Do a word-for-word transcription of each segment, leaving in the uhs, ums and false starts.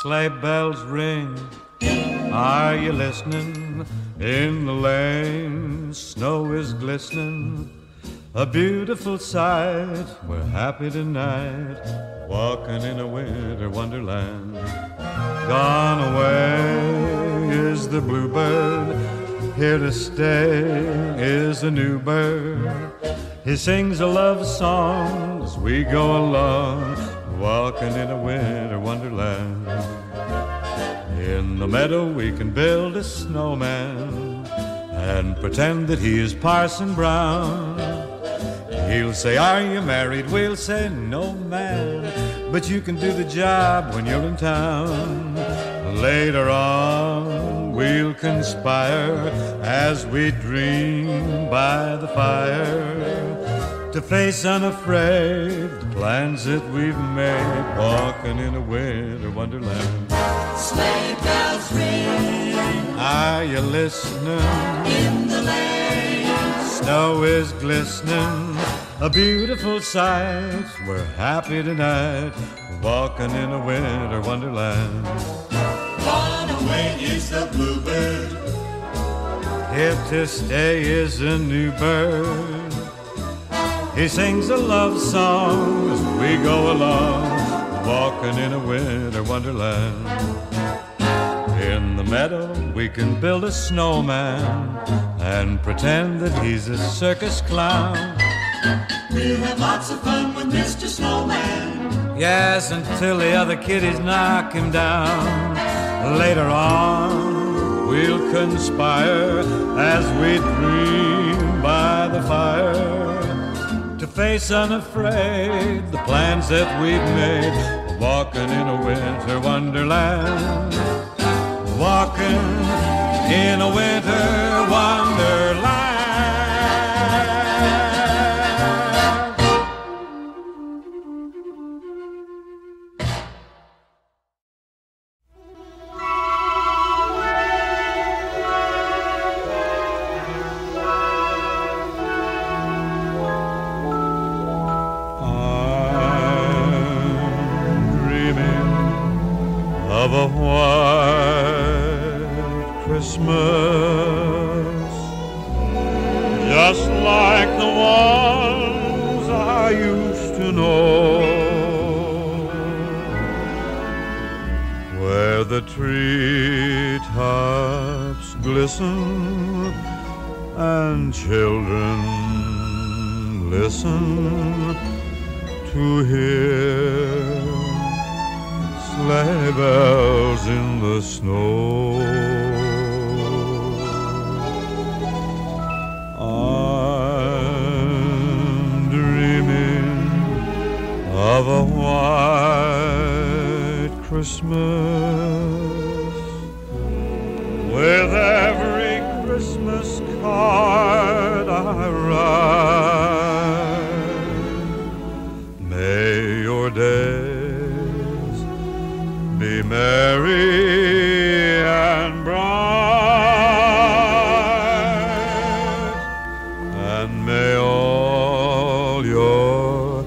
sleigh bells ring. Are you listening? In the lane, snow is glistening. A beautiful sight, we're happy tonight, walking in a winter wonderland. Gone away is the bluebird, here to stay is a new bird. He sings a love song as we go along, walking in a winter wonderland. In the meadow we can build a snowman and pretend that he is Parson Brown. He'll say, are you married? We'll say, no, man, but you can do the job when you're in town. Later on, we'll conspire as we dream by the fire to face unafraid the plans that we've made, walking in a winter wonderland. Sleigh bells ring. Are you listening? In the lane, snow is glistening. A beautiful sight, we're happy tonight, walking in a winter wonderland. Gone away is the bluebird, here to stay is a new bird. He sings a love song as we go along, walking in a winter wonderland. In the meadow we can build a snowman and pretend that he's a circus clown. We'll have lots of fun with Mister Snowman. Yes, until the other kiddies knock him down. Later on, we'll conspire as we dream by the fire to face unafraid the plans that we've made, walking in a winter wonderland. Walking in a winter wonderland. Of a white Christmas, just like the ones I used to know, where the treetops glisten and children listen to hear sleigh bells in the snow. I'm dreaming of a white Christmas, with every Christmas card I write. May your day be merry and bright, and may all your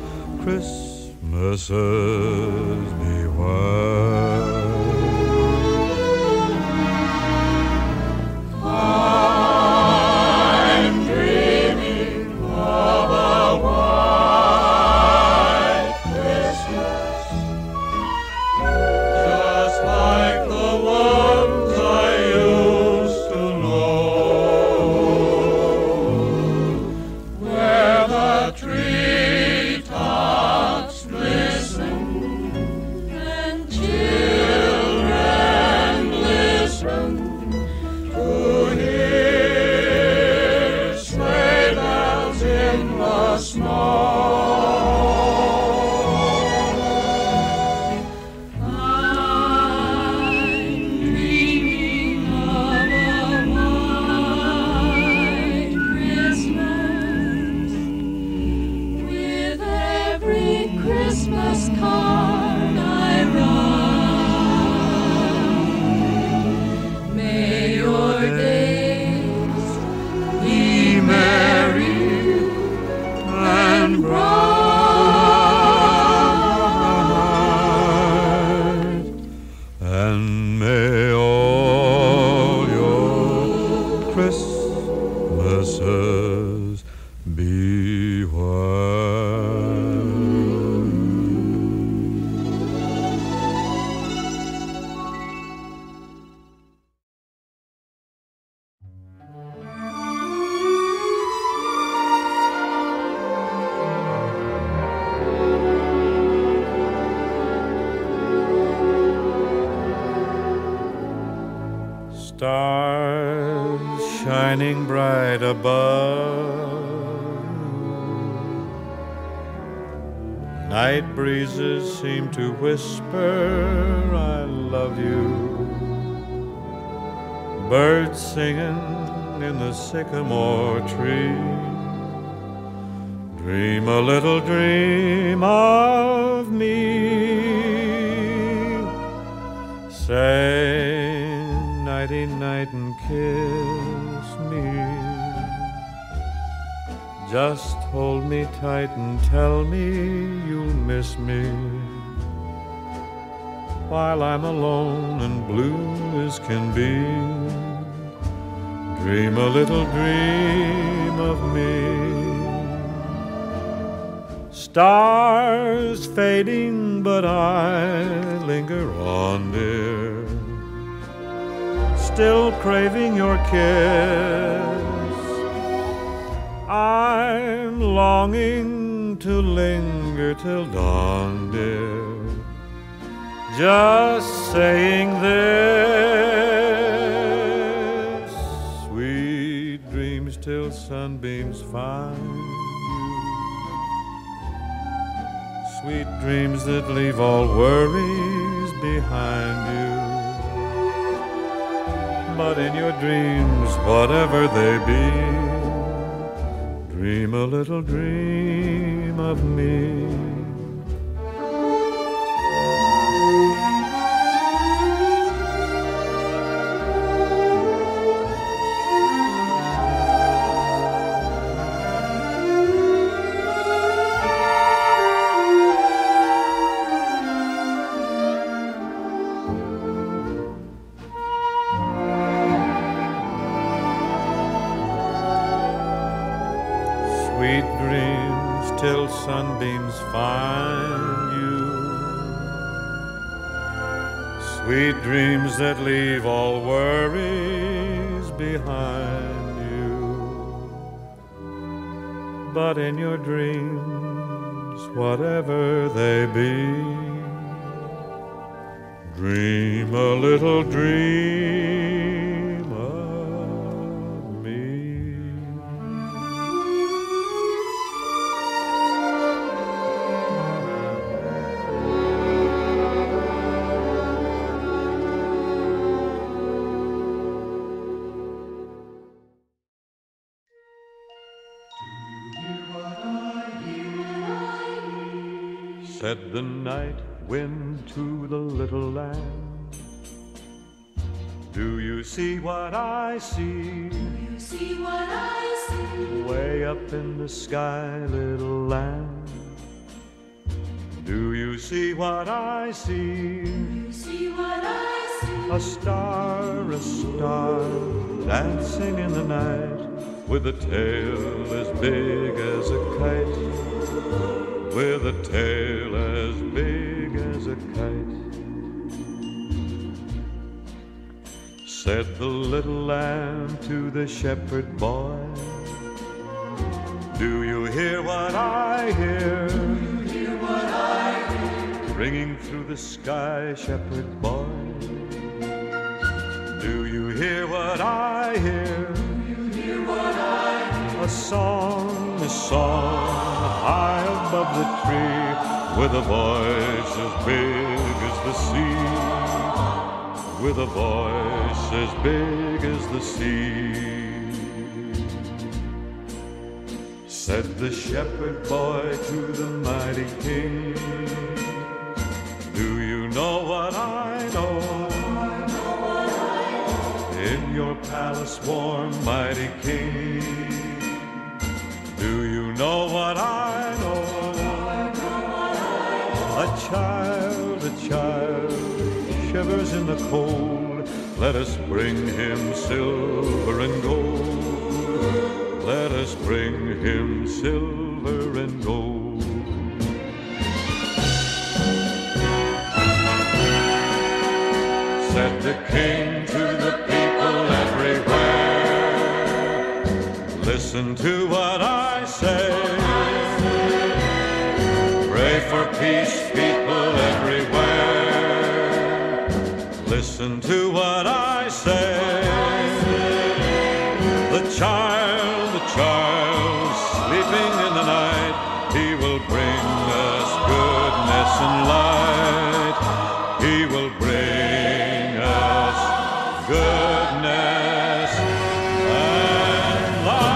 Christmases be white. I'm dreaming of a white Christmas, just like the ones I used to know, where the treetops glisten And may all your Christmases be white. Stars shining bright above, night breezes seem to whisper, I love you. Birds singing in the sycamore tree, dream a little dream of me. Say nighty-night and kiss me. Just hold me tight and tell me you'll miss me while I'm alone and blue as can be. Dream a little dream of me. Stars fading, but I linger on, dear, still craving your kiss. I'm longing to linger till dawn, dear, just saying this. Sweet dreams till sunbeams find you, sweet dreams that leave all worries behind you. But in your dreams, whatever they be, dream a little dream of me. Sweet dreams till sunbeams find you, sweet dreams that leave all worries behind you. But in your dreams, whatever they be, dream a little dream of me. Said the night wind to the little lamb, do you see what I see? Do you see what I see? Way up in the sky, little lamb, do you see what I see? Do you see what I see? A star, a star, dancing in the night, with a tail as big as a kite, with a tail as big as a kite. Said the little lamb to the shepherd boy, do you hear what I hear? Do you hear what I hear? Ringing through the sky, shepherd boy, do you hear what I hear? Do you hear what I hear? A song, a song, high above the tree, with a voice as big as the sea, with a voice as big as the sea. Said the shepherd boy to the mighty king, do you know what I know? I know what I know. In your palace warm, mighty king, do you know what I know? I know what I know. A child, a child, shiver shivers in the cold. Let us bring him silver and gold. Let us bring him silver and gold. Said the king to the people everywhere, listen to what I say. Pray for peace, people everywhere. Listen to what I say. The child, the child, sleeping in the night, he will bring us goodness and light. He will bring us goodness and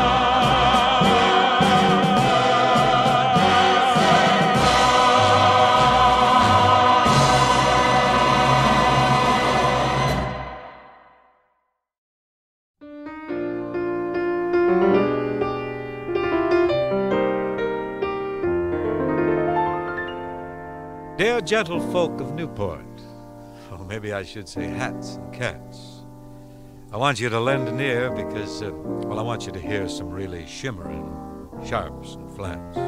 Dear gentle folk of Newport, or maybe I should say hats and cats, I want you to lend an ear because, uh, well, I want you to hear some really shimmering sharps and flats.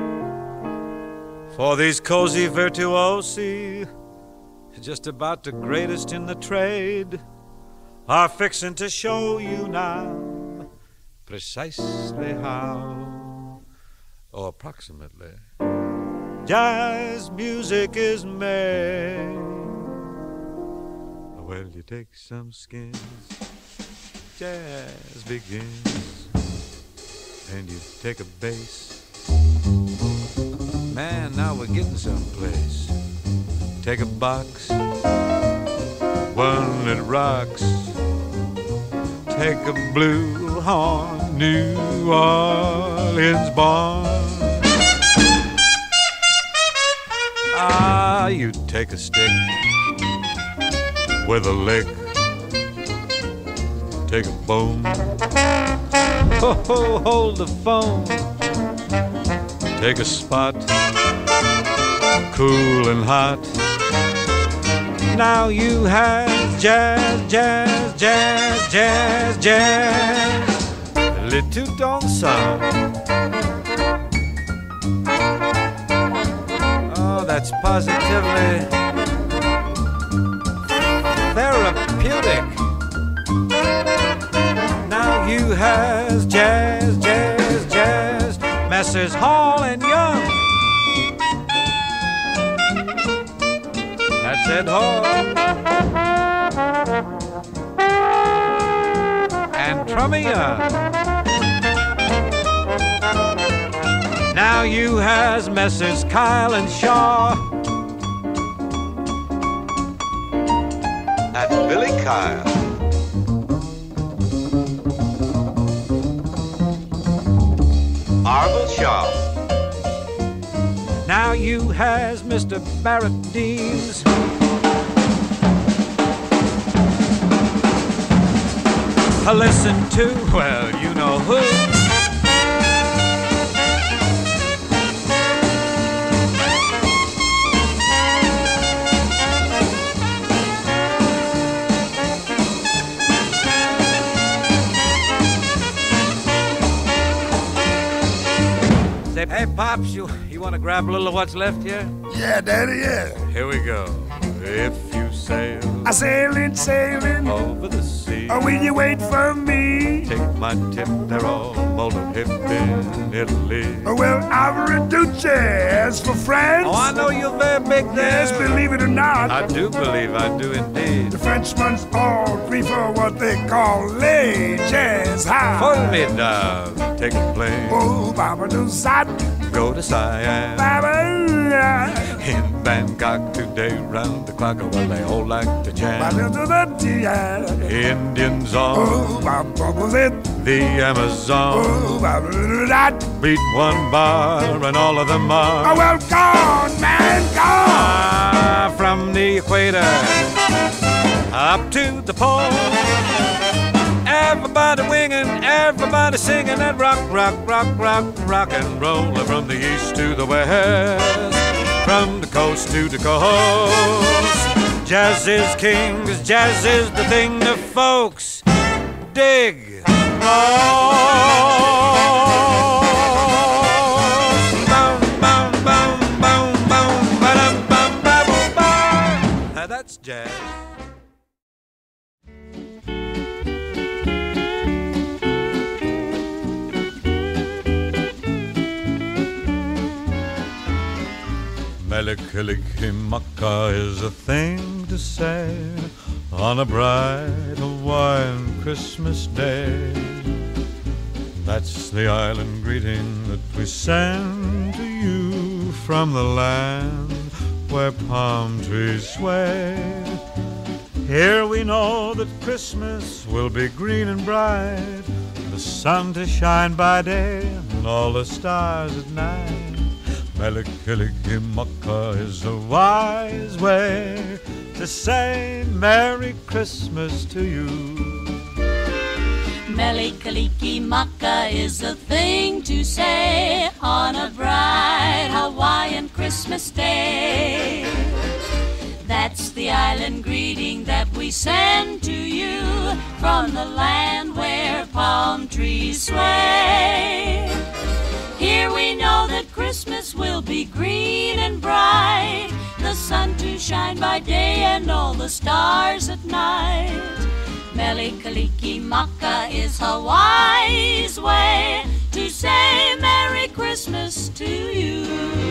For these cozy virtuosi, just about the greatest in the trade, are fixing to show you now precisely how, or approximately, jazz music is made. Well, you take some skins, jazz begins, and you take a bass. Man, now we're getting someplace. Take a box, one that rocks. Take a blue horn, New Orleans born. Ah, you take a stick with a lick. Take a bone. Ho, ho, hold the phone. Take a spot, cool and hot. Now you have jazz, jazz, jazz, jazz, jazz. Le tout ensemble. Oh, that's positively therapeutic. Now you has jazz, jazz, jazz. Messrs. Hall and Young. That's Ed Hall. And Trummy Young. Now you has Messrs. Kyle and Shaw. That's Billy Kyle. Arvil Shaw. Now you has Mister Barrett Deems. Listen to, well, you know who. Say, hey, Pops, you, you want to grab a little of what's left here? Yeah, Daddy, yeah. Here we go. If you sail, I sailing, sailing over the sea, or will you wait for me? Take my tip, they're all molto hip in Italy. Oh, well, I'll do jazz for France. Oh, I know you're very big there. Yes, believe it or not. I do believe, I do indeed. The Frenchmen's all prefer what they call les jazz high. Formidable, take a plane. Oh, Baba do sat. Go to Siam. Baba. In Bangkok today, round the clock, well, they all like to jam. Indians on Oh, Baba it. the Amazon. Oh, Baba that. Beat one bar and all of them are. Oh, well, gone, man, gone. Ah, from the equator up to the pole. Everybody winging, everybody singing that rock, rock, rock, rock, rock and roll. From the east to the west, from the coast to the coast. jazz is king, 'cause jazz is the thing the folks dig. Oh. That's jazz. Mele-Kalikimaka is a thing to say on a bright Hawaiian Christmas day. That's the island greeting that we send to you from the land where palm trees sway. Here we know that Christmas will be green and bright, the sun to shine by day and all the stars at night. Mele-Kalikimaka is a wise way to say Merry Christmas to you. Mele-Kalikimaka is a thing to say on a bright Hawaiian Christmas day. That's the island greeting that we send to you from the land where palm trees sway. Here we know that Christmas will be green and bright, the sun to shine by day and all the stars at night. Mele-Kalikimaka is Hawaii's way to say Merry Christmas to you.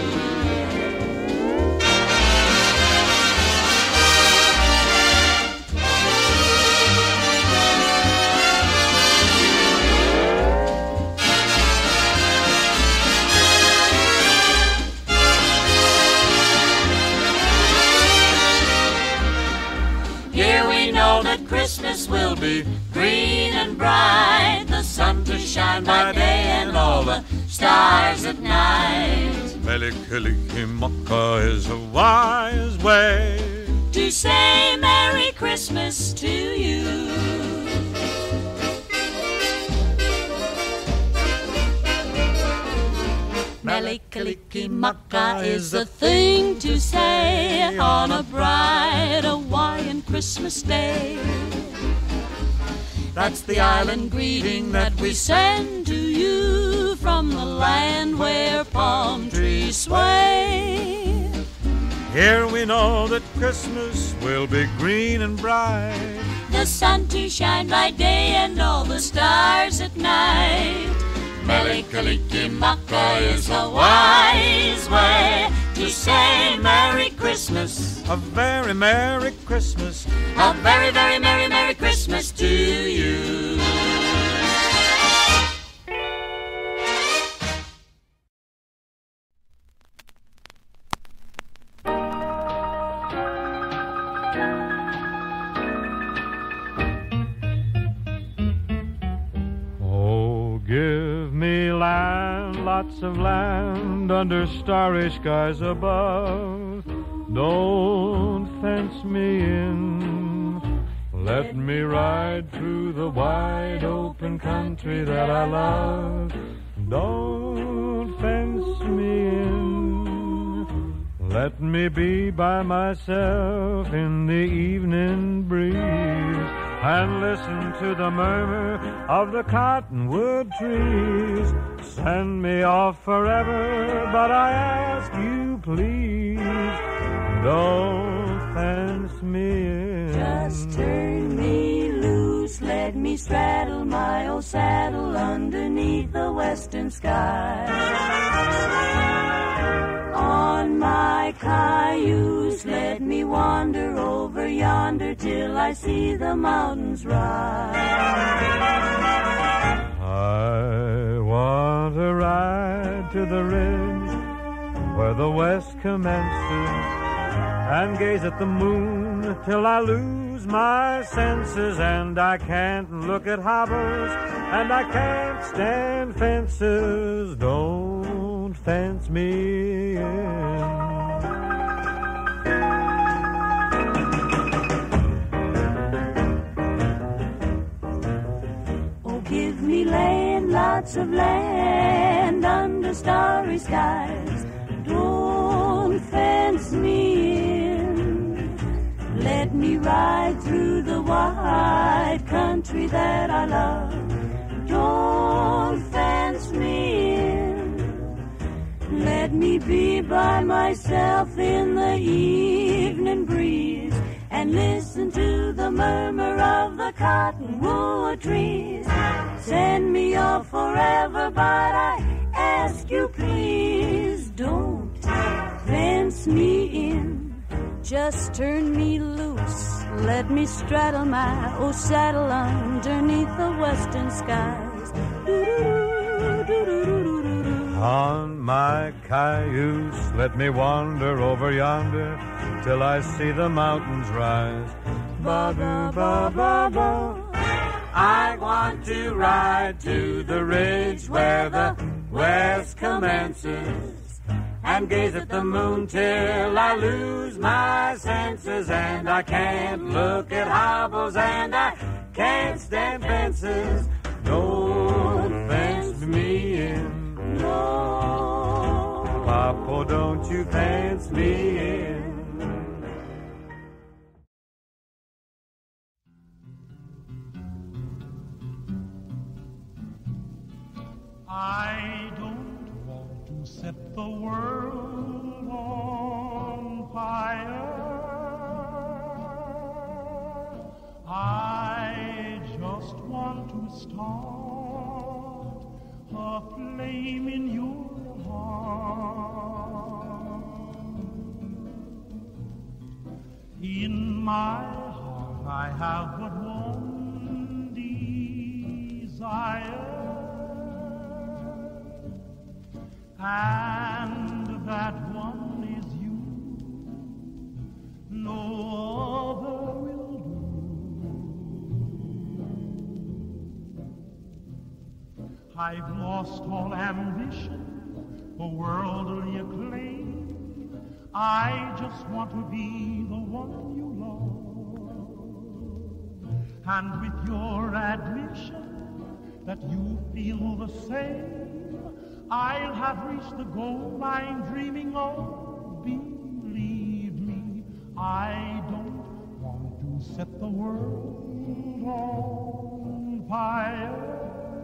Here we know that Christmas will be green and bright, the sun to shine by day and all the stars at night. Mele-Kalikimaka is a wise way to say Merry Christmas to you. Mele-Kalikimaka is a thing to say on a bright Hawaiian Christmas day. That's the island greeting that we send to you from the land where palm trees sway. Here we know that Christmas will be green and bright, the sun to shine by day and all the stars at night. Mele-Kalikimaka is a wise way to say Merry Christmas. A very Merry Christmas. A very, very Merry, Merry Christmas to you. Give me land, lots of land, under starry skies above. Don't fence me in. Let me ride through the wide open country that I love. Don't fence me in. Let me be by myself in the evening breeze and listen to the murmur of the cottonwood trees. Send me off forever, but I ask you please, don't fence me in. Just turn me loose, let me straddle my old saddle underneath the western sky. On my cayuse, let me wander over yonder till I see the mountains rise. I want to ride to the ridge where the west commences and gaze at the moon till I lose my senses, and I can't look at hobbles and I can't stand fences. Don't fence me in. Oh, give me land, lots of land under starry skies. Don't fence me in. Let Let me ride through the wide country that I love. Don't fence me in. Let me be by myself in the evening breeze and listen to the murmur of the cottonwood trees. Send me off forever, but I ask you please, don't fence me in. Just turn me loose, let me straddle my old saddle underneath the western skies. On my cayuse, let me wander over yonder till I see the mountains rise. Ba-ba-ba-ba-ba. I want to ride to the ridge where the west commences and gaze at the moon till I lose my senses. And I can't look at hobbles and I can't stand fences. Don't fence me in. No. Papa, don't you fence me in. I don't want to set the world on fire. I just want to start a flame in your heart. In my heart I have but one desire, and that one is you. No other will do. I've lost all ambition for worldly acclaim. I just want to be the one you love. And with your admission that you feel the same, I'll have reached the goal I'm dreaming of. Believe me, I don't want to set the world on fire.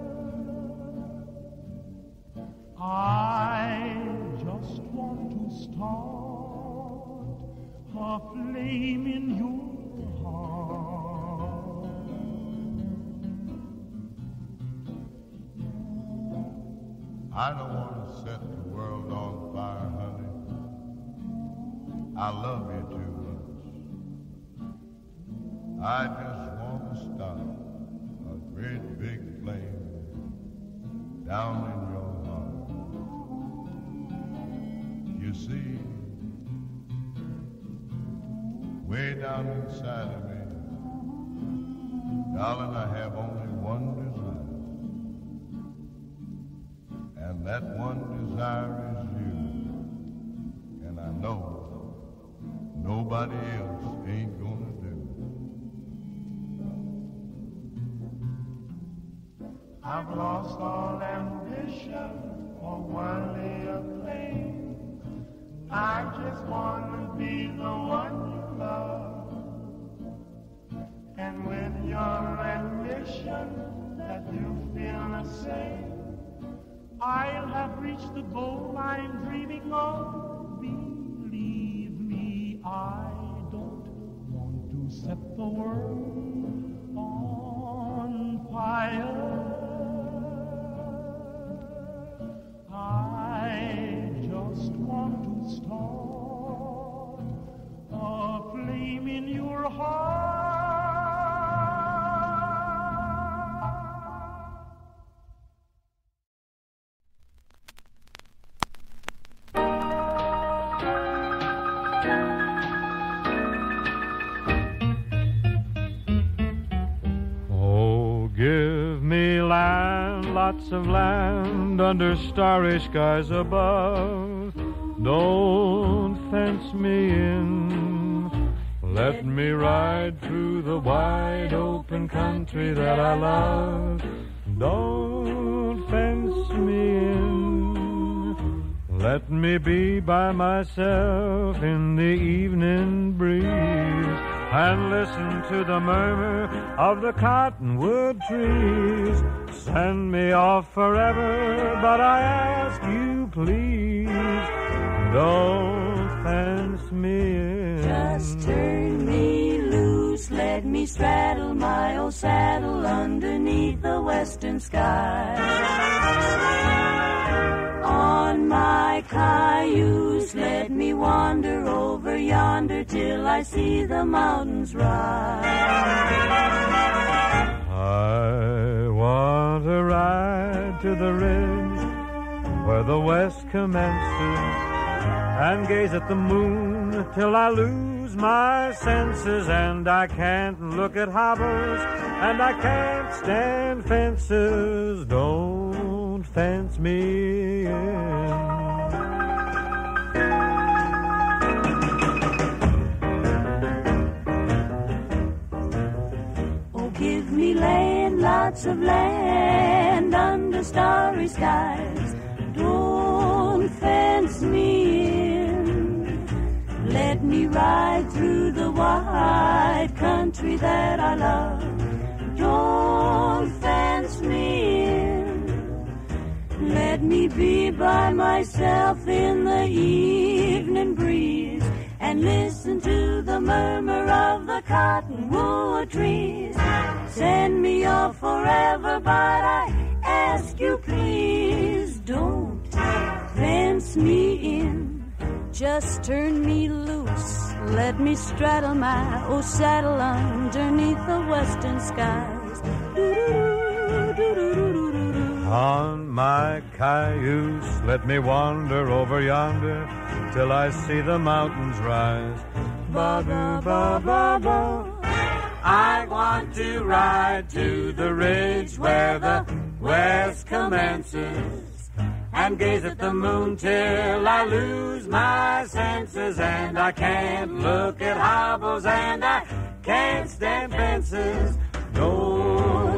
I just want to start a flame in your heart. I don't want to set the world on fire, honey. I love you too much. I just want to start a great big flame down in your heart. You see, way down inside of me, darling, I have only one desire. And that one desire is you. And I know nobody else ain't gonna do. I've lost all ambition for worldly acclaim. I just want to be the one you love. And with your admission that you feel the same, I'll have reached the goal I'm dreaming of. Believe me, I don't want to set the world on fire. I just want to start a flame in your heart. Give me land, lots of land under starry skies above. Don't fence me in. Let me ride through the wide open country that I love. Don't fence me in. Let me be by myself in the evening breeze and listen to the murmur of the cottonwood trees. Send me off forever, but I ask you please, don't fence me in. Just turn me loose, let me straddle my old saddle underneath the western sky. On my cayuse, let me wander over yonder till I see the mountains rise. I want to ride to the ridge where the west commences and gaze at the moon till I lose my senses, and I can't look at hobbles and I can't stand fences. Don't fence me in. Oh, give me land, lots of land under starry skies. Don't fence me in. Let me ride through the wide country that I love. Don't fence me in. Let me be by myself in the evening breeze and listen to the murmur of the cottonwood trees. Send me off forever, but I ask you please, don't fence me in. Just turn me loose, let me straddle my old saddle underneath the western skies. On my cayuse, let me wander over yonder till I see the mountains rise. Ba-ba-ba-ba-ba. I want to ride to the ridge where the west commences and gaze at the moon till I lose my senses, and I can't look at hobbles and I can't stand fences. No